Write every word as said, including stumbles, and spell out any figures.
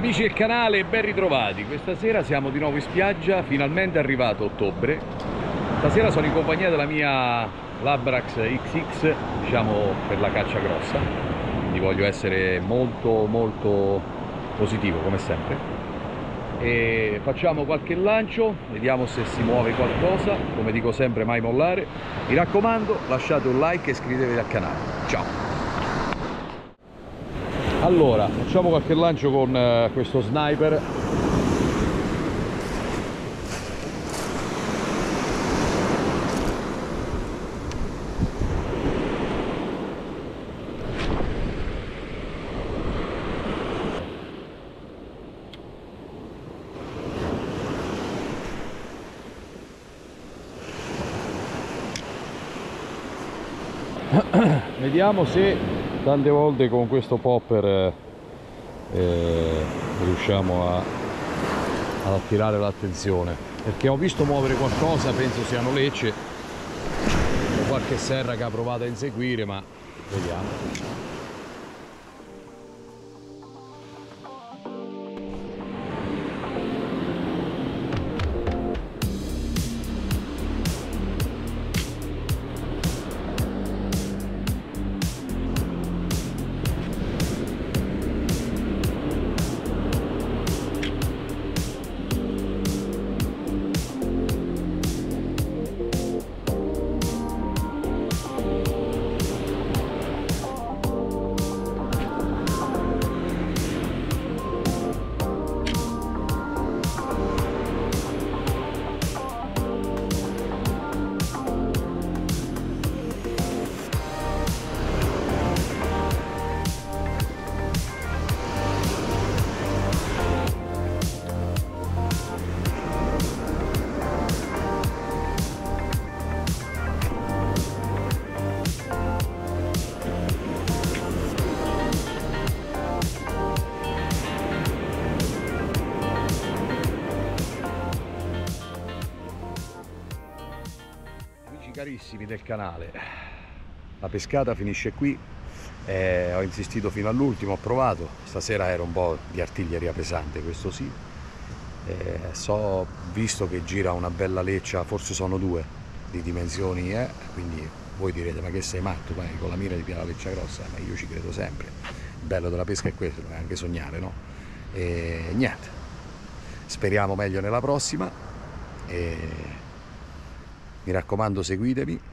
Amici del canale, ben ritrovati. Questa sera siamo di nuovo in spiaggia, finalmente è arrivato ottobre. Stasera sono in compagnia della mia Labrax X X, diciamo per la caccia grossa. Quindi voglio essere molto molto positivo come sempre. E facciamo qualche lancio, vediamo se si muove qualcosa. Come dico sempre, mai mollare. Mi raccomando, lasciate un like e iscrivetevi al canale. Ciao! Allora, facciamo qualche lancio con uh, questo sniper. Vediamo se tante volte con questo popper eh, riusciamo a, ad attirare l'attenzione, perché ho visto muovere qualcosa, penso siano lecce o qualche serra che ha provato a inseguire, ma vediamo. Carissimi del canale, la pescata finisce qui. Eh, ho insistito fino all'ultimo, ho provato. Stasera era un po' di artiglieria pesante, questo sì. Eh, so, visto che gira una bella leccia, forse sono due di dimensioni, eh? Quindi voi direte: ma che sei matto, vai con la mira di piena leccia grossa? Ma io ci credo sempre. Il bello della pesca è questo, è anche sognare, no? E niente, speriamo meglio nella prossima. E mi raccomando, seguitemi,